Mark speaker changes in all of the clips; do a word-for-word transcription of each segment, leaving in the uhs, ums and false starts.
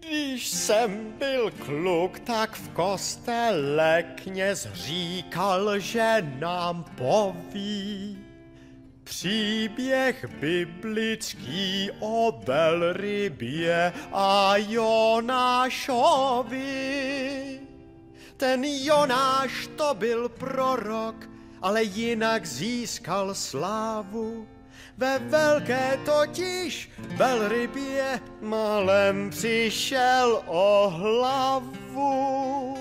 Speaker 1: Když jsem byl kluk, tak v kostele kněz říkal, že nám poví příběh biblický o velrybě a Jonášovi. Ten Jonáš to byl prorok, ale jinak získal slávu. Ve velké totiž velrybě malem přišel o hlavu.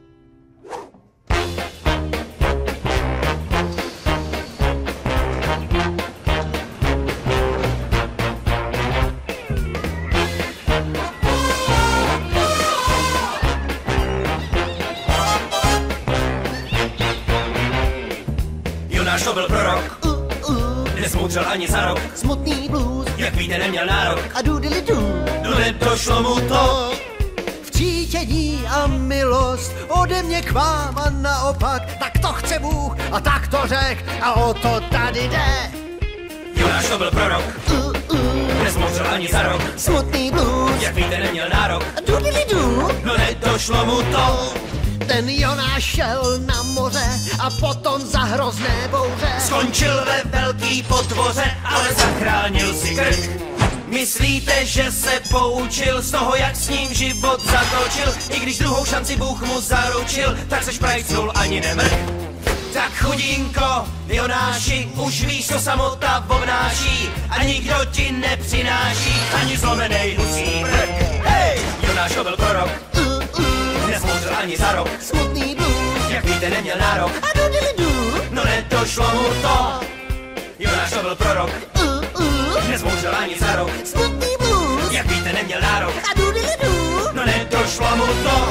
Speaker 2: Jonáš to byl prorok, nesmoučel ani za rok.
Speaker 3: Smutný blues,
Speaker 2: Jak víte, neměl nárok.
Speaker 3: a doodly doo.
Speaker 2: No nedošlo mu to.
Speaker 3: V cítění a milost ode mě k vám a naopak. Tak to chce Bůh a tak to řek a o to tady jde.
Speaker 2: Jonáš to byl prorok,
Speaker 3: Uh, uh,
Speaker 2: nesmoučel ani za rok.
Speaker 3: smutný blues,
Speaker 2: Jak víte, neměl nárok.
Speaker 3: a doodly doo.
Speaker 2: No nedošlo mu to.
Speaker 3: Ten Jonáš šel na moře a potom za hrozné bouře.
Speaker 2: Skončil ve velký potvoře, ale zachránil si krk. Myslíte, že se poučil z toho, jak s ním život zatočil? I když druhou šanci Bůh mu zaručil, tak se šprajcnul ani nemrk. Tak chudinko, Jonáši, už víš, co samota obnáší a nikdo ti nepřináší ani zlomenej husí brk. Hej, Jonáš to byl prorok,
Speaker 3: Uh, uh,
Speaker 2: nesmouřil ani za rok.
Speaker 3: smutný blues,
Speaker 2: Jak víte, neměl nárok,
Speaker 3: a doodly doo.
Speaker 2: no nedošlo mu to. Jonáš to byl prorok,
Speaker 3: Uh, uh,
Speaker 2: nezmouřil ani za rok.
Speaker 3: smutný blues,
Speaker 2: Jak víte, neměl nárok,
Speaker 3: a doodly doo.
Speaker 2: no nedošlo mu to.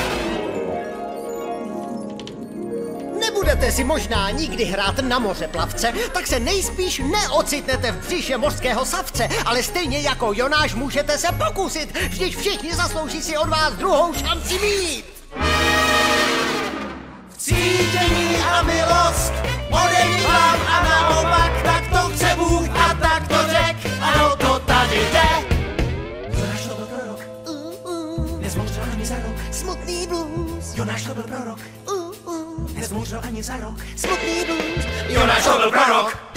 Speaker 3: Nebudete si možná nikdy hrát na moře plavce, tak se nejspíš neocitnete v břiše mořského savce, ale stejně jako Jonáš můžete se pokusit, vždyť všichni zaslouží si od vás druhou šanci mít.
Speaker 2: Cítění a milost, ode mě vám a naopak, tak to chce Bůh a tak to řek, a o to tady jde. Jonáš to byl prorok,
Speaker 3: Uh, uh,
Speaker 2: nezmouřil ani za rok.
Speaker 3: smutný blues,
Speaker 2: Jonáš to byl prorok,
Speaker 3: uh, uh,
Speaker 2: nezmouřil ani za rok.
Speaker 3: smutný blues,
Speaker 2: Jonáš to byl prorok,